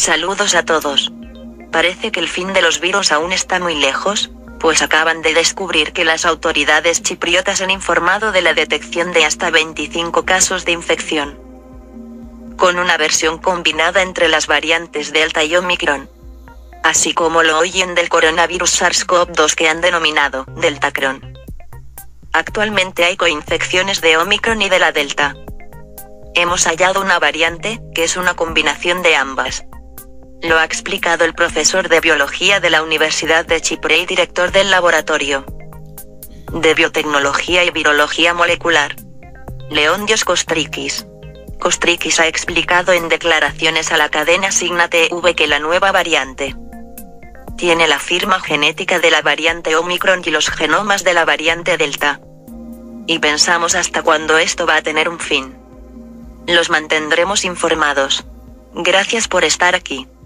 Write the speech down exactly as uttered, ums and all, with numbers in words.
Saludos a todos. Parece que el fin de los virus aún está muy lejos, pues acaban de descubrir que las autoridades chipriotas han informado de la detección de hasta veinticinco casos de infección, con una versión combinada entre las variantes Delta y Omicron, así como lo oyen del coronavirus SARS-CoV dos que han denominado Deltacron. Actualmente hay coinfecciones de Omicron y de la Delta. Hemos hallado una variante, que es una combinación de ambas. Lo ha explicado el profesor de Biología de la Universidad de Chipre y director del Laboratorio de Biotecnología y Virología Molecular, Leontios Kostrikis. Kostrikis ha explicado en declaraciones a la cadena Signa T V que la nueva variante tiene la firma genética de la variante Omicron y los genomas de la variante Delta. Y pensamos hasta cuándo esto va a tener un fin. Los mantendremos informados. Gracias por estar aquí.